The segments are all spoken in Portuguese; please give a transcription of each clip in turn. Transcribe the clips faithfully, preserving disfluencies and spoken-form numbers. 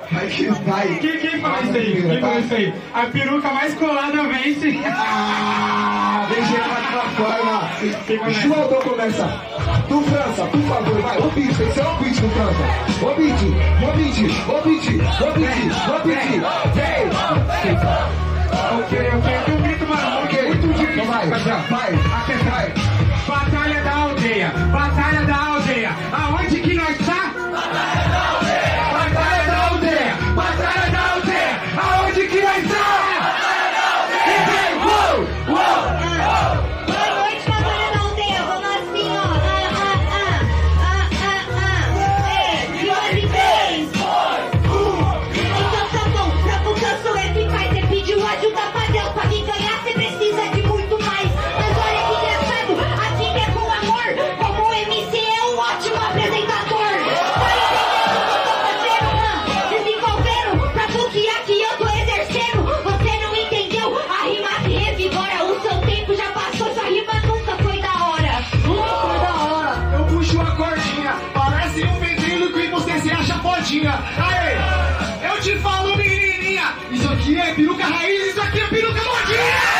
Vai que vai. Quem, quem falou isso aí? Quem falou isso aí? A peruca mais colada vence. Ah, vem gerar pra fora. João, então começa. Do França, por favor, vai. O beat, tem que ser o beat do França. O beat, o beat, o beat, o beat, o beat. Vem. Ok, ok. Tem um grito, mano. Ok, Muito difícil. então vai, vai, Aqui vai. Batalha da aldeia. Batalha da aldeia. Aonde que nós tá? Batalha da aldeia. Batalha da aldeia. Batalha da aldeia. Aonde que nós tá? Batalha da aldeia. E vem, uou, uou, uou. Boa noite, batalha da aldeia. Vamos assim, ó. Ah, ah, ah. Ah, ah, ah. É, de onde vem? Então tá bom. Pra porque eu sou eficaz. Você pediu ajuda pra Deus. Pra me ganhar, você precisa de muito mais. Mas olha que engraçado. Aqui é com amor. Como o M C é um ótimo apresentador. Tá entendendo o que eu tô fazendo? Ah, desenvolvendo pra bloquear que eu tô exercendo. Você não entendeu? A rima que revigora. O seu tempo já passou. Sua rima nunca foi da hora. Nunca foi da hora. Eu puxo a cordinha. Parece um ventríloco e você se acha fodinha. Aê, eu te falo, menininha. Isso aqui é peruca raiz, isso aqui é peruca modinha.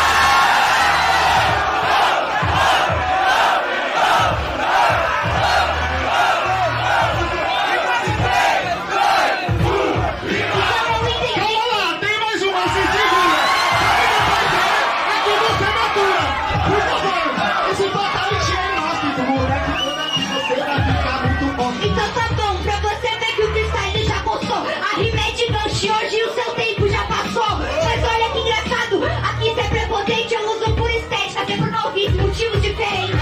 Então tá bom, pra você ver que o freestyle já gostou. A rima é de gancho, hoje o seu tempo já passou. Mas olha que engraçado, aqui cê é prepotente. Eu uso por estética, até por novice, motivos diferentes.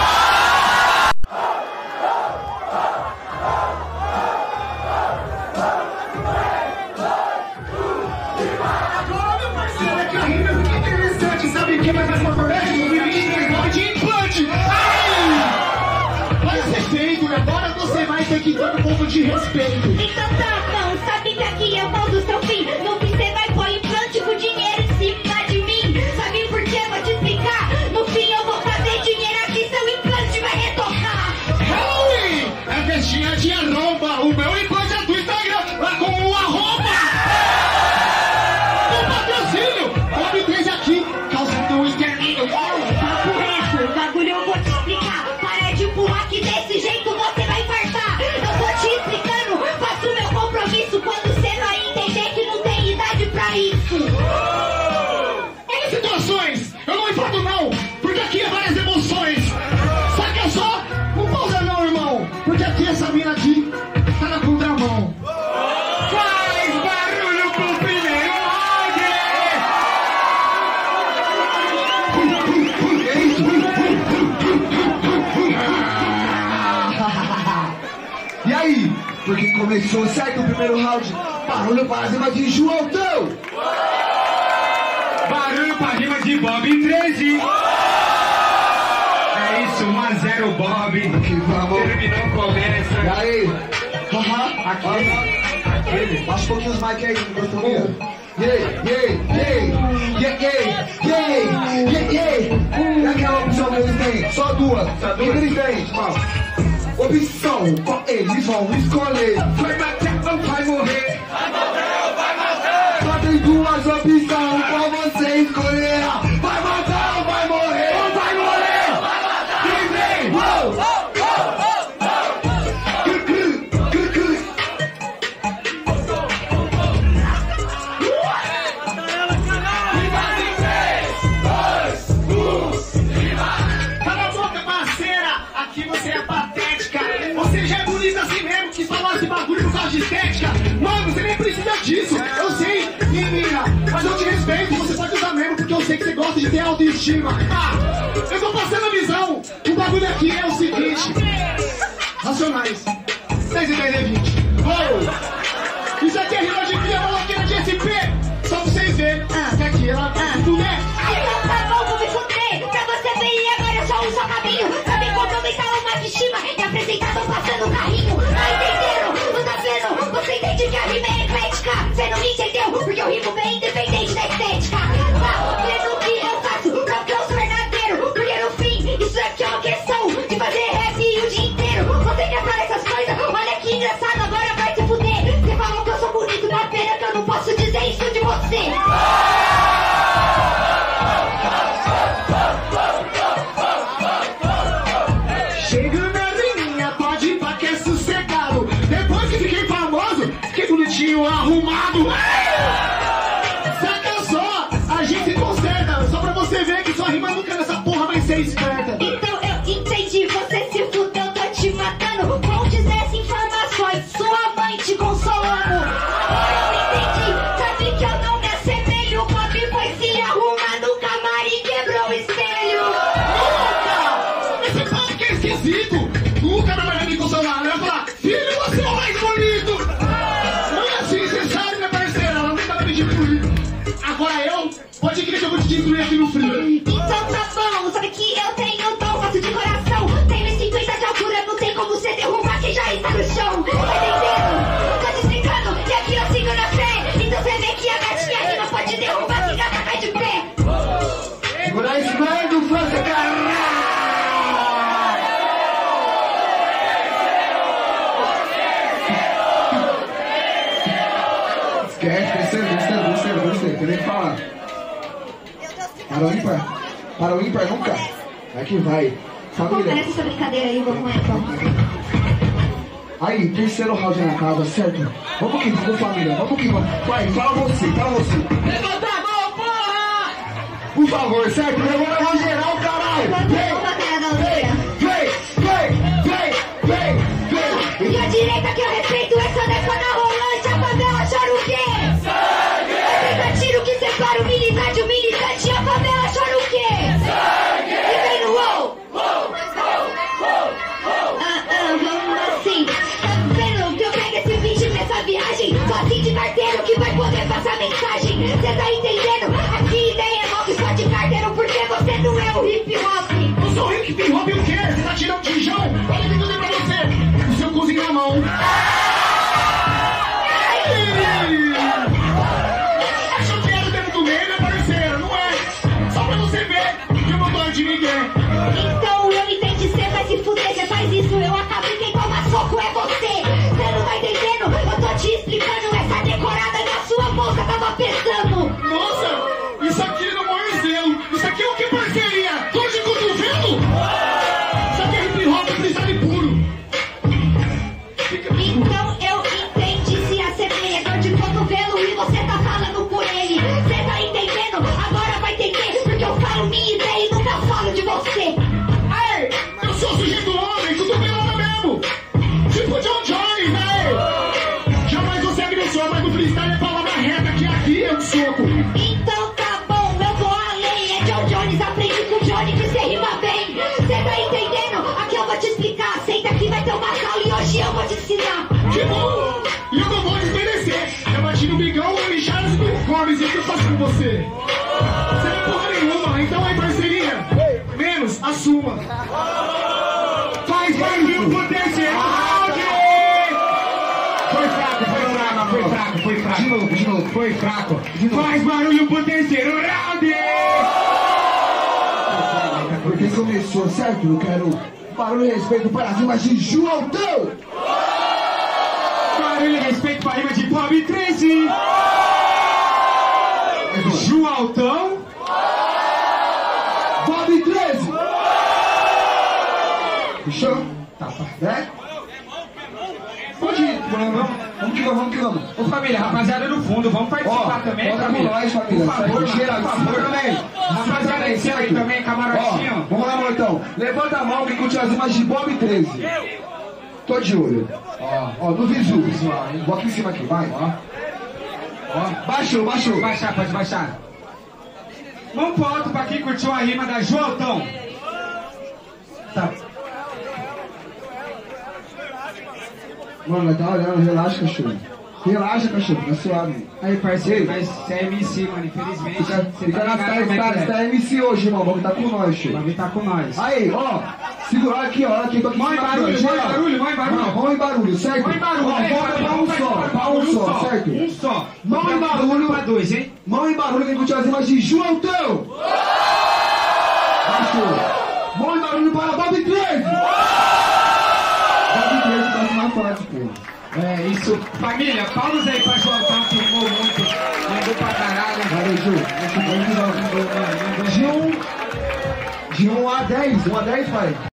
Agora, meu parceiro, é que a rima é muito interessante. Sabe o que vai mais pra frente? O menino tem nome de implante. Ai! Vai ser feito e agora você vai ter que ter um pouco de respeito. Então tá bom, sabe que aqui eu mando o seu fim. No que cê vai pôr implante com dinheiro em cima de mim. Sabe por quê? Vou te explicar. No fim eu vou fazer dinheiro aqui, seu implante vai retocar. Halloween! É festinha de arromba. O meu implante é do Instagram, lá com o arroba. O patrocínio, Bob três aqui, causando um extermínio. Papo reto, o bagulho eu vou te explicar. Para de empurrar que desse jeito você vai infartar. Eu tô te explicando, faço meu compromisso. Quando você vai entender que não tem idade pra isso. Olha situações, eu não infarto não, porque aqui é várias emoções. Saca só, não pausa não, irmão, porque aqui essa mina aqui tá na contramão. Faz barulho pro primeiro round! E aí? Porque começou certo o primeiro round. Barulho para cima de Joãotão. Barulho pra rima de Bob treze. É isso, um a zero Bob. Aqui, vamos. Terminou, começa. E aí? Haha, Aquele, aquele. baixa um pouquinho os mic aí, microfonia. Yeah, yeah, yeah, yeah, yeah, yeah, yeah, yeah. E aquela opção que eles têm? Só duas. O que eles têm? Opção, qual eles vão escolher? Vai bater ou vai morrer? Só tem duas opções, qual você escolherá? Vai matar ou vai morrer? Ou vai morrer? Quem vem? Uou! Cru, cru, cru, cru. Cala a boca, parceira, aqui você é patética. Você já é bonita assim mesmo, que falar esse bagulho por causa de estética. Mano, você nem precisa disso, eu sei, menina, mas eu te respeito, você pode usar mesmo, porque eu sei que você gosta de ter autoestima. Ah, eu tô passando a visão, o bagulho aqui é o seguinte. Racionais, dez e dez é vinte. Uou! Isso aqui é rima de pia, maloqueira de S P. Só pra vocês verem, que aqui ela tá tudo é. Então tá bom, vou me fuder. Pra você ver e agora eu só uso o caminho. Sabe como aumentar uma autoestima? E apresentador passando o carrinho. Tá entendendo? Não tá vendo? Você entende que a rima é eclética? Você não me entendeu? Porque eu rimo bem independente da estética. Tá vendo o que eu faço? Não que eu sou verdadeiro. Porque no fim, isso aqui é uma questão de fazer rap o dia inteiro. Você quer falar essas coisas? bonitinho, arrumado. Saca só, a gente se conserta. Só pra você ver que sua rima nunca nessa porra vai ser esperta. Então eu entendi, você se fudeu, tô te matando. Fontes dessas informações, sua mãe te consolando. Eu entendi, sabe que eu não me assemelho. O Bob foi se arrumar no camarim, quebrou o espelho. Nunca! Esse papo que é esquisito. Nunca na manhã me consolar. Eu ia falar, filho, você é o mais bonito. Não é assim, você sabe, minha parceira. Ela nunca vai me destruir. Agora eu, pode crer que eu vou te destruir aqui no frio. Então tá bom, sabe que eu tenho dom, faço de coração. Tenho um cinquenta de altura, não tem como você derrubar quem já está no chão. Tá entendendo? Tô te explicando que aqui eu sigo na fé. Então você vê que a gatinha aqui não pode derrubar quem gata cai de pé. Segura aí, segura aí do França, caralho! Esquece, gostei, gostei, gostei, gostei, quer nem falar. Para o ímpar, para o ímpar nunca. Aqui vai, família. Começa essa brincadeira aí, vamos lá então. Aí, terceiro round na casa, certo? Vamos que vamos, família, vamos que vamos. Vai, fala você, fala você. Levanta a mão, porra! Por favor, certo? Levanta a mão geral, caralho! Vem, Vamos pra cara da aldeia. vem, vem, vem, vem, vem! E a direita que eu respeito, essa defona rolante, a favela chora o quê? Sangue! Esse tiro que separa o militante, o militante, a favela chora o quê? Sangue! E vem no uou! Ah, ah, vamos assim. Tá vendo que eu pego esse vídeo nessa viagem? Só assim de carteiro que vai poder passar mensagem. Cê tá entendendo? Aqui ideia é golpe só de carteiro, porque você não é o hip hop. Eu sou o hip hop o quê? Você tá tirando tijão? Olha o que eu dei pra você. O seu cozinho na mão. Acho que era o dedo do meio, minha parceira, não é? Só pra você ver que eu não dou de ninguém. Então eu entendi, cê vai se fuder, cê faz isso, eu acabo e quem toma soco é você. Cê não tá entendendo? Eu tô te explicando, essa decorada na sua bolsa tava pensando. Nossa, isso aqui não é zelo. Isso aqui é o que, parceria? Dor de cotovelo? Isso aqui é hip hop freestyle puro. Então eu entendi, se assemelha, dor de cotovelo e você tá falando por ele. Cê tá entendendo? Agora vai entender, porque eu falo minha ideia e nunca falo de você. Ei, eu sou sujeito homem, cotovelada mesmo. Tipo John Jones, velho. Jamais você agressor, mas no freestyle é palavra reta, que aqui é um soco. Então tá bom, eu vou além. É John Jones, aprende com o Johnny que cê rima bem. Cê tá entendendo? Aqui eu vou te explicar. Senta aqui, vai ter uma sala e hoje eu vou te ensinar. Que bom! E eu não vou desmerecer. Eu bati no bigão, o Micharas e o Gomes. E o que eu faço com você? Você não é porra nenhuma. Então aí, parceria, menos, assuma. Faz barulho pro terceiro round! Foi fraco, foi fraco, foi fraco, foi fraco. De novo, de novo. Foi fraco. De novo. Faz barulho pro terceiro round! Porque começou, certo? Eu quero barulho e respeito para as rimas de Joãotão! Barulho e respeito pra rima de Bob treze! Joãotão! Bob treze! Fechou? Tá, né? Pode ir, vamos, vamos que vamos, vamos que vamos. Ô família, rapaziada do fundo, vamos participar Ó, também, bota com família. nós, família. Por favor, Certo? mano, Cheira, por favor. também. Rapaziada, Também, esse aí certo? também, camarotinho. Ó, vamos lá, Mortão. Levanta a mão que curte as rimas de Bob treze. Tô de olho. Ó, ó, no visu, pessoal. Bota em cima aqui, vai. Ó. Ó, baixou, baixou. Pode baixar, pode baixar. Vamos pro alto pra quem curtiu a rima da Joãotão. Tá. Mano, vai tá olhando, relaxa, cachorro. Relaxa, cachorro, tá suave. Aí, parceiro, Ei. mas você é M C, mano, infelizmente. Fica, Você fica tá na ligado tá, como é tá, que é. tá M C hoje, irmão. Vamos tá com nós, O cheio. bagulho tá com nós. Aí, ó, segura aqui, ó, aqui, tô aqui. Mão em em cima, barulho, aqui, mão em geral. barulho, mão em barulho. Não, mão em barulho, certo? Mão em barulho, Ó, hein, volta família? pra um Vamos só, participar. pra um só, certo? Um só. Mão em Pra- barulho. Pra dois, hein? Mão em barulho, quem curtiu as rimas de Joãotão. Baixou. Mão em barulho para Bob treze. Bob treze tá mais fácil, pô. É isso. Família, pausa aí pra Joãotão, que rimou muito. Mandou pra caralho. Valeu, Ju. De um, de um a dez, um a dez, pai.